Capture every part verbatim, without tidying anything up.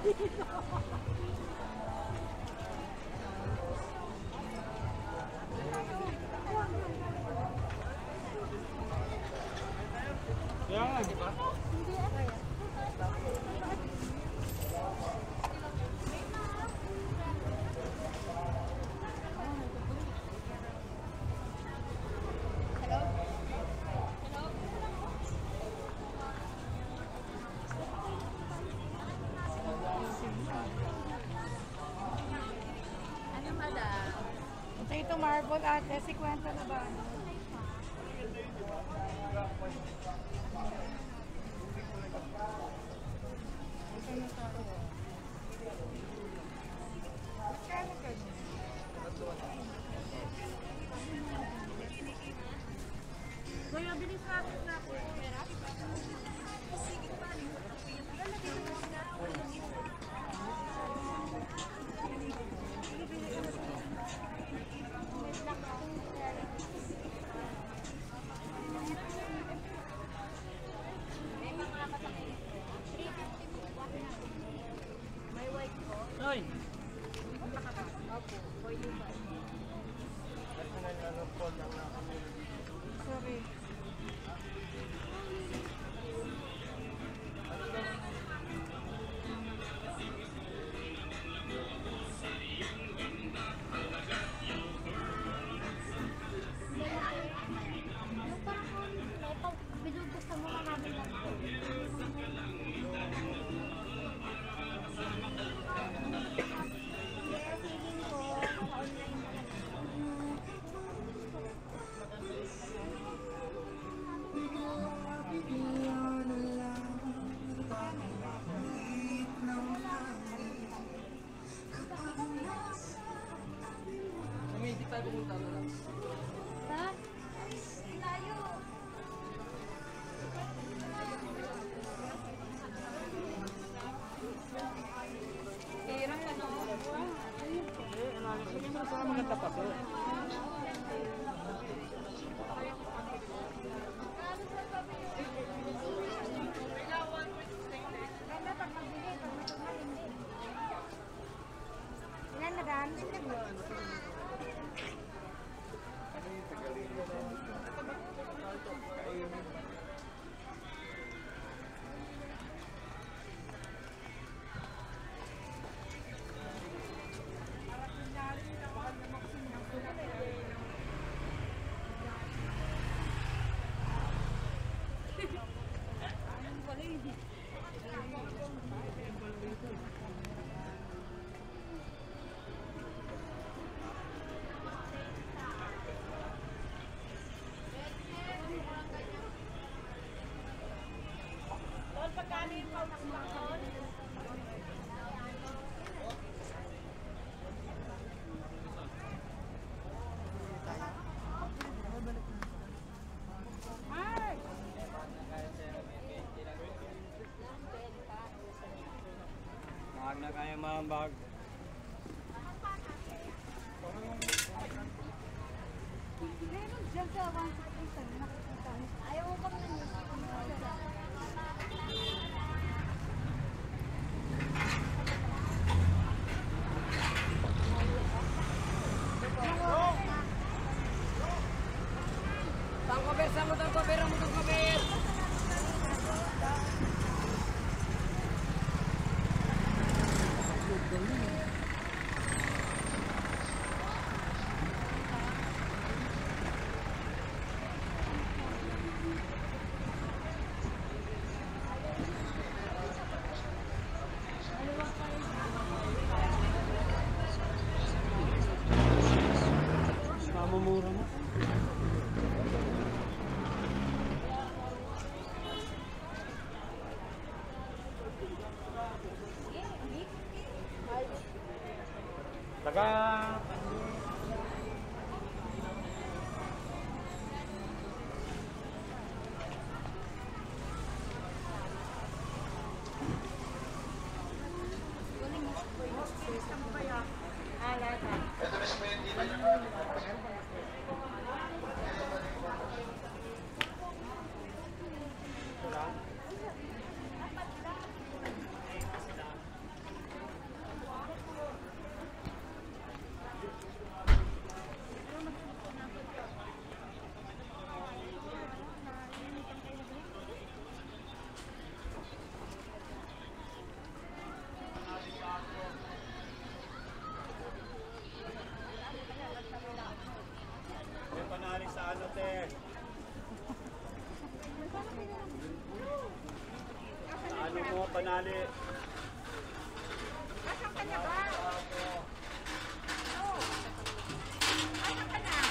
Kaya nga, di ba? Ito marble ate, si kwenta na ba? Kuya, bilis natin na po. Sige pa. May white po. Ay! Opo, pwede ba? Sorry. Yung parang may pag bilugos sa mukha namin lang po. Yes, feeling ko, naka-online na lang. Kami hindi tayo pumunta na lang. Ha? Layo. Hirang na no? Eh, ano, sige mo na sa maganda pa sir. Ganda pag magbili, pag matumal, hindi. Ilan na daan? Mahal na kaya mahambag. Meron dyan sa one sixty nakikita. Ayaw mo pang nanisip. Tangkabir, sama tangkabir, ang tangkabir! Mamumura mo. Taga Ito mismo yung dito. panali. Asan ka na ba? Oh. Asan ka na?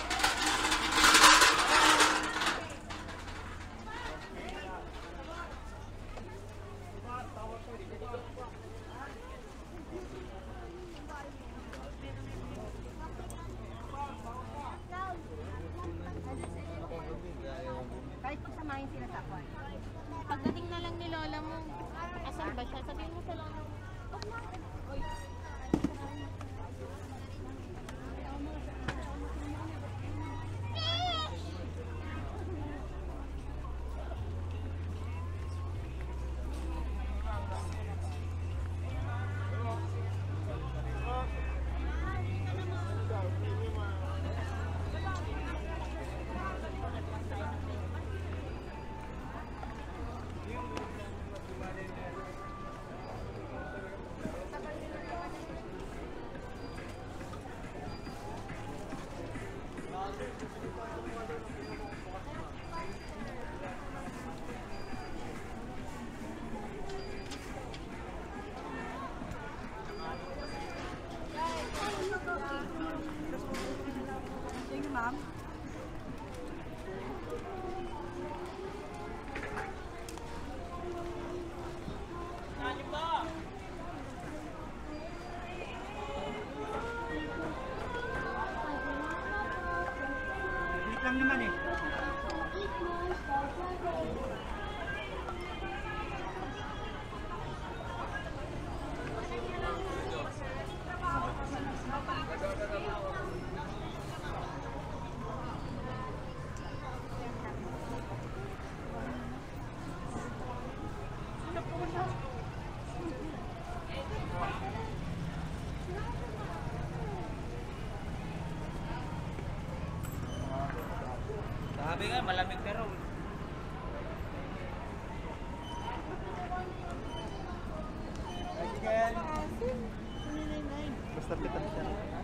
Kahit pagsamahin sila sa kwan. Pagdating na lang ni Lola mo, asan ba siya? Sabihin mo sa Lola mo. Sige, ma'am. Wait lang naman eh. Sabi nga, malamig pero. Basta pitan siya.